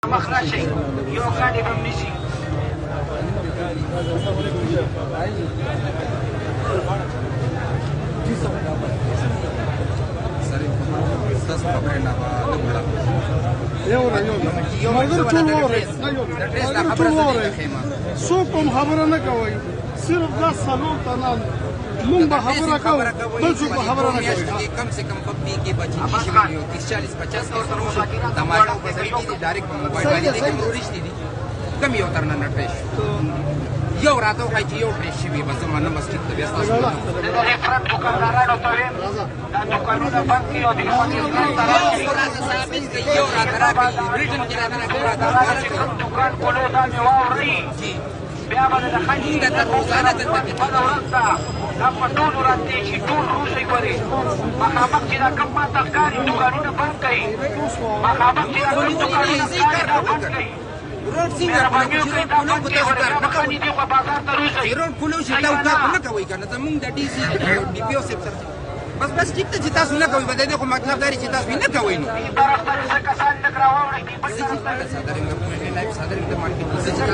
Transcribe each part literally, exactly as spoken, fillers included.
مخرج شي یو ګاډي به نشي څوک هم خبره نه کوي صرف دا څلور تنان مونږ به خبره کوو بل څوک به خبره نه کوي کم سے کم پبلک کې بچی شي تیس چالیس پچاس تماشا په ځای کې ډایرکټ په موبایل باندې کوم ورشتي دي کم یو ترنه نه پېښ یو راته وایي چې یو پرې شوي بس زما نه بس ټیک ته بیا ستاسو افراد دوکاندارانو ته ویم دا دوکانونه بند کړي او د یو راته ثابت کړي یو راته راکړي بریټن کې راته راکړي کوم دوکان کولو دا مې واورئ بیا به د خلکو د روزانه دلته بله ورځ ده دا په ټول ورځ دی چې ټول روسۍ ګورې مخامخ چې دا کوم ماته ښکاري دوکانونه بند کړي مخامخ چې دا کوم دوکانونه ښکاري دا بند کړي روډ څنګه پلو په تاسو کار نه کوي دي خو بازار ته روسۍ روډ پلو چې تاسو کار نه کوي کنه زمونږ د ډي سي ډي پی او سیب سره بس بس ټیک ته چې تاسو نه کوي بده خو مطلب دا چې تاسو نه کوي نو طرف ته څه کسان لږ راواوړئ دي بل طرف ته صدرنګ په لایف صدرنګ د مارکیټ څه چې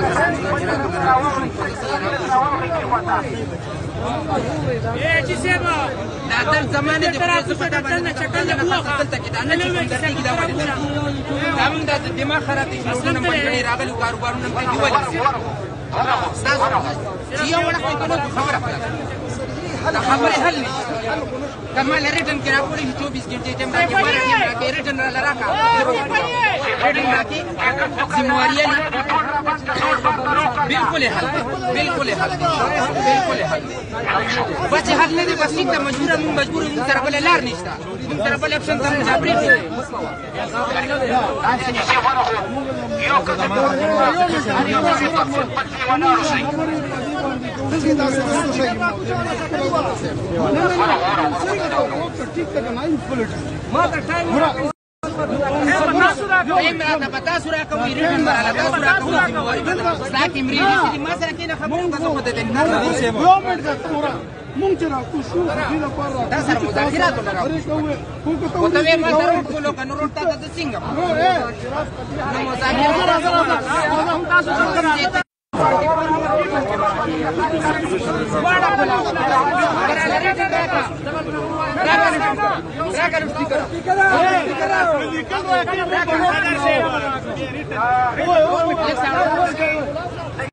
دا د زمانه د پرځ په ټاکنه نه چټل نه خپل ته کې دا نه چې درته کې دا وایي دا موږ د دماغ خراب دي نو نه مونږ راغلو کاروبارونه په دی ولې تاسو یو وړه کوي خبره دا خبره حل نشي کمال ریټن کې راپورې چوبیس غنټې ټیم راکې بارہ ټیم راکې ریټن را لراکا ریټن راکې ذمہواری بالکل حل بالکل حل بالکل حل بچ حل نه دي بس ته مجبور مجبور موږ سره بل لار نشته موږ سره بل اپشن سره نه پریږدي یو کده امراته په تاسو راکوي ریټن براله تاسو راکوي ساکي مري چې ما سره کې نه خبره تاسو خو د دې نه یو منټ ده تورا مونږ چې راکو شو دې لپاره دا سره مذاکرات وکړو خو ته ما سره ټولو کنو روټ ته د څنګه نو مذاکرات تاسو څنګه واړه بلا راغله ریټن راکا راغله راغله سپیکر سپیکر